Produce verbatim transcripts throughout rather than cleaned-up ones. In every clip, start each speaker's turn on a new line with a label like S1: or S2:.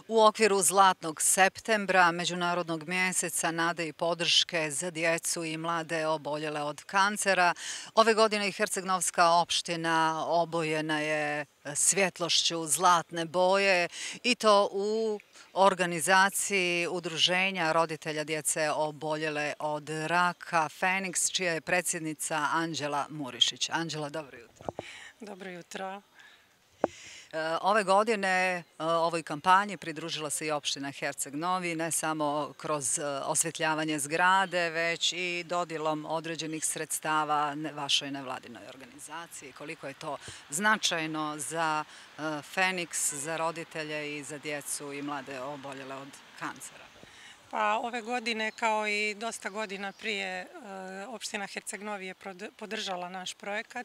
S1: U okviru Zlatnog septembra, Međunarodnog mjeseca nade i podrške za djecu i mlade oboljele od kancera, ove godine i Herceg-Novska opština obojena je svjetlošću zlatne boje i to u organizaciji Udruženja roditelja djece oboljele od raka Feniks, čija je predsjednica Anđela Murišić. Anđela, dobro jutro.
S2: Dobro jutro.
S1: Ove godine ovoj kampanji pridružila se i opština Herceg Novi, ne samo kroz osvjetljavanje zgrade, već i dodjelom određenih sredstava vašoj nevladinoj organizaciji. Koliko je to značajno za Feniks, za roditelje i za djecu i mlade oboljele od kancera?
S2: Pa ove godine, kao i dosta godina prije, opština Herceg Novi je podržala naš projekat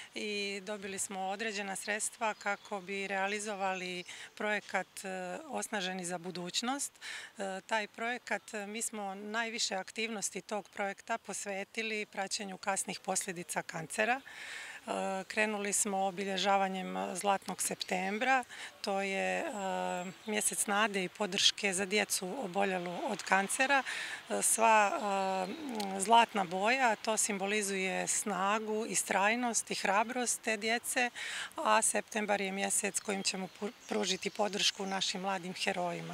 S2: i dobili smo određena sredstva kako bi realizovali projekat Osnaženi za budućnost. Taj projekat, mi smo najviše aktivnosti tog projekta posvetili praćenju kasnih posljedica kancera. Krenuli smo obilježavanjem Zlatnog septembra, to je mjesec nade i podrške za djecu oboljelu od kancera. Sva zlatna boja, to simbolizuje snagu, istrajnost i hrabrost te djece, a septembar je mjesec kojim ćemo pružiti podršku našim mladim herojima.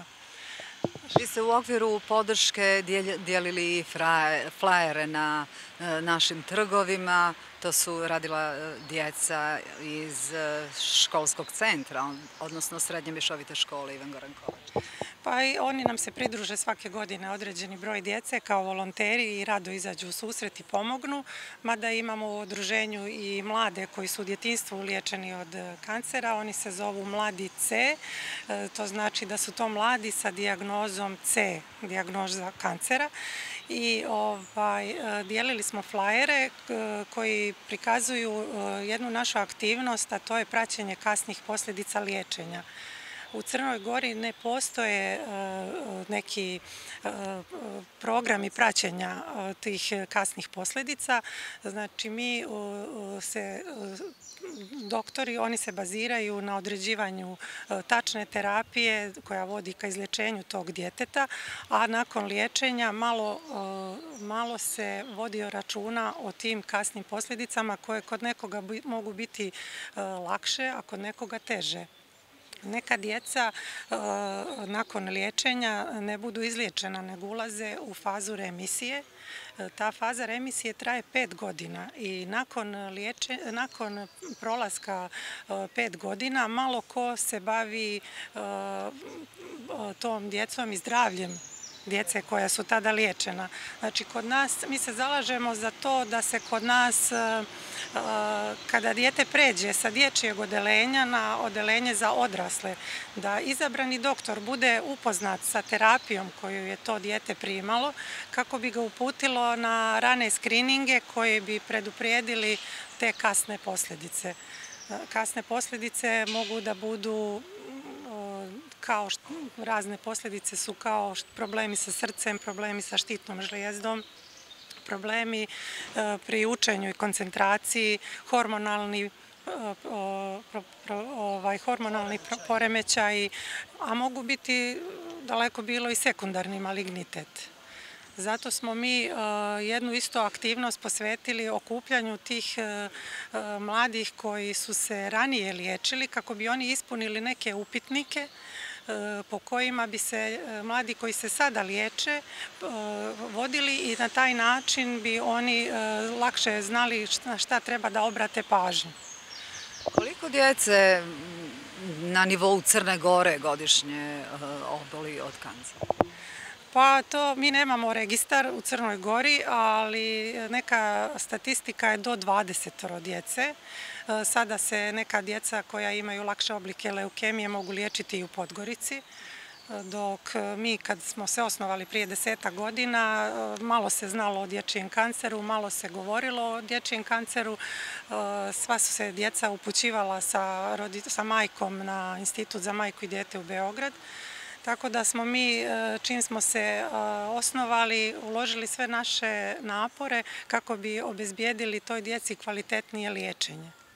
S1: Vi ste u okviru podrške dijelili flajere na našim trgovima, to su radila djeca iz školskog centra, odnosno Srednje mješovite škole Ivan Goran Kovač.
S2: Pa i oni nam se pridruže svake godine određeni broj djece kao volonteri i rado izađu u susret i pomognu, mada imamo u udruženju i mlade koji su u djetinjstvu liječeni od kancera, oni se zovu Mladi C, to znači da su to mladi sa dijagnozom C, dijagnoza kancera. I ovaj, dijelili smo flajere koji prikazuju jednu našu aktivnost, a to je praćenje kasnih posljedica liječenja. U Crnoj Gori ne postoje neki programi praćenja tih kasnih posljedica. Znači mi se, doktori, oni se baziraju na određivanju tačne terapije koja vodi ka izlječenju tog djeteta, a nakon liječenja malo, malo se vodi računa o tim kasnim posljedicama koje kod nekoga mogu biti lakše, a kod nekoga teže. Neka djeca nakon liječenja ne budu izliječena, nego ulaze u fazu remisije. Ta faza remisije traje pet godina i nakon, nakon prolaska pet godina malo ko se bavi tom djecom i zdravljem djece koja su tada liječena. Znači, kod nas, mi se zalažemo za to da se kod nas, kada dijete pređe sa dječjeg odelenja na odelenje za odrasle, da izabrani doktor bude upoznat sa terapijom koju je to dijete primalo, kako bi ga uputilo na rane skrininge koje bi preduprijedili te kasne posljedice. Kasne posljedice mogu da budu kao razne posljedice su kao problemi sa srcem, problemi sa štitnom žlijezdom, problemi pri učenju i koncentraciji, hormonalni, ovaj, hormonalni poremećaji, a mogu biti daleko bilo i sekundarni malignitet. Zato smo mi jednu isto aktivnost posvetili okupljanju tih mladih koji su se ranije liječili kako bi oni ispunili neke upitnike po kojima bi se mladi koji se sada liječe vodili i na taj način bi oni lakše znali na šta treba da obrate pažnju.
S1: Koliko djece na nivou Crne Gore godišnje oboli od kancera?
S2: Pa to mi nemamo registar u Crnoj Gori, ali neka statistika je do dvadesetoro djece. Sada se neka djeca koja imaju lakše oblike leukemije mogu liječiti i u Podgorici, dok mi kad smo se osnovali prije desetak godina malo se znalo o dječjem kanceru, malo se govorilo o dječjem kanceru, sva su se djeca upućivala sa, sa majkom na Institut za majku i dijete u Beograd. Tako da smo mi, čim smo se osnovali, uložili sve naše napore kako bi obezbijedili toj djeci kvalitetnije liječenje.
S1: I u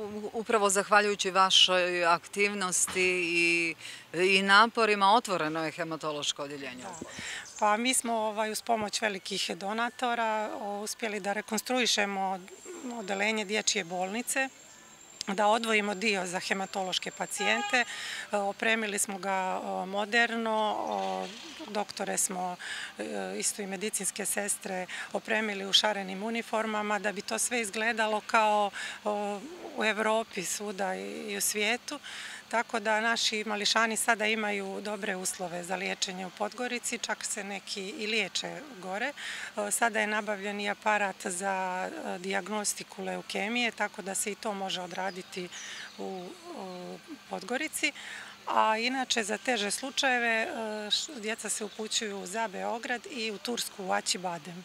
S1: Upravo zahvaljujući vašoj aktivnosti i, i naporima otvoreno je hematološko odjeljenje.
S2: Pa mi smo ovaj, uz pomoć velikih donatora uspjeli da rekonstruišemo odeljenje dječje bolnice, da odvojimo dio za hematološke pacijente. Opremili smo ga moderno, doktore smo, isto i medicinske sestre, opremili u šarenim uniformama da bi to sve izgledalo kao u Evropi, svuda i u svijetu. Tako da naši mališani sada imaju dobre uslove za liječenje u Podgorici, čak se neki i liječe gore. Sada je nabavljen i aparat za dijagnostiku leukemije, tako da se i to može odraditi u Podgorici. A inače za teže slučajeve djeca se upućuju za Beograd i u Tursku, u Acibadem.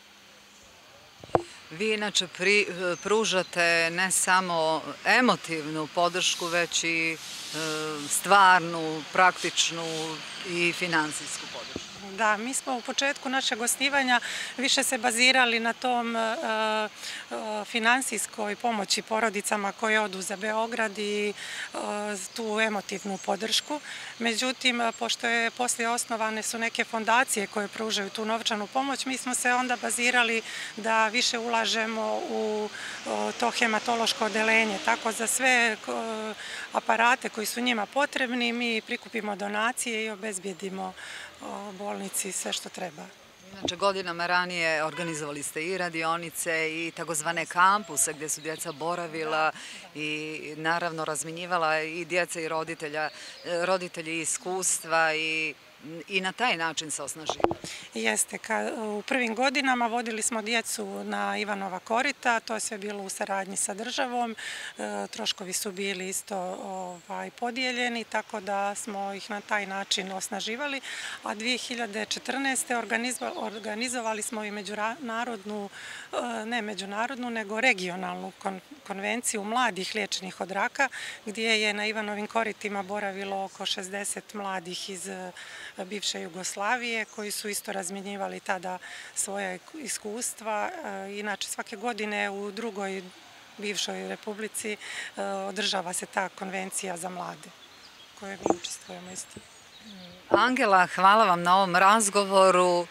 S1: Vi inače pružate ne samo emotivnu podršku, već i stvarnu, praktičnu i finansijsku podršku.
S2: Da, mi smo u početku našeg osnivanja više se bazirali na tom finansijskoj pomoći porodicama koje odu za Beograd i tu emotivnu podršku. Međutim, pošto je poslije osnovane su neke fondacije koje pružaju tu novčanu pomoć, mi smo se onda bazirali da više ulažemo u to hematološko odeljenje. Tako za sve aparate koji su njima potrebni mi prikupimo donacije i obezbijedimo bolnici sve što treba.
S1: Inače, godinama ranije organizovali ste i radionice i takozvane kampuse gdje su djeca boravila i naravno razminjivala i djeca i roditelja, roditelji iskustva i i na taj način se osnaživali.
S2: Jeste, u prvim godinama vodili smo djecu na Ivanova korita, to je sve bilo u saradnji sa državom, troškovi su bili isto podijeljeni, tako da smo ih na taj način osnaživali, a dvije hiljade četrnaeste. organizovali smo i međunarodnu, ne međunarodnu, nego regionalnu konvenciju mladih liječenih od raka, gdje je na Ivanovim koritima boravilo oko šezdeset mladih iz bivše Jugoslavije koji su isto razmjenjivali tada svoje iskustva. Inače, svake godine u drugoj bivšoj republici održava se ta konvencija za mlade koje mi učestvujemo isto.
S1: Angela, hvala vam na ovom razgovoru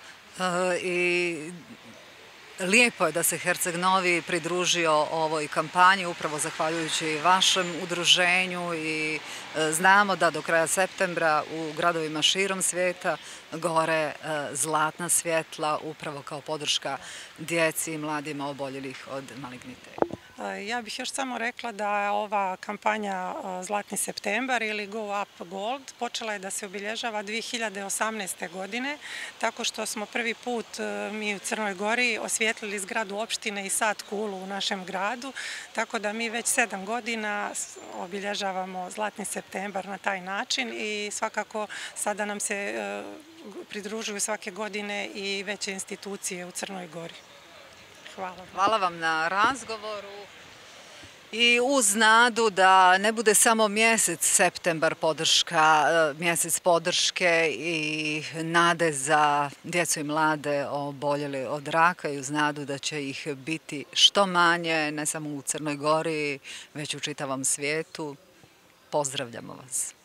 S1: i lijepo je da se Herceg Novi pridružio ovoj kampanji, upravo zahvaljujući vašem udruženju i znamo da do kraja septembra u gradovima širom svijeta gore zlatna svjetla upravo kao podrška djeci i mladima oboljelih od maligniteta.
S2: Ja bih još samo rekla da ova kampanja Zlatni septembar ili Go Up Gold počela je da se obilježava dvije hiljade osamnaeste. godine, tako što smo prvi put mi u Crnoj Gori osvijetlili zgradu opštine i sad kulu u našem gradu, tako da mi već sedam godina obilježavamo Zlatni septembar na taj način i svakako sada nam se pridružuju svake godine i veće institucije u Crnoj Gori. Hvala.
S1: Hvala vam na razgovoru i uz nadu da ne bude samo mjesec septembar podrška, mjesec podrške i nade za djecu i mlade oboljeli od raka i uz nadu da će ih biti što manje, ne samo u Crnoj Gori, već u čitavom svijetu. Pozdravljamo vas.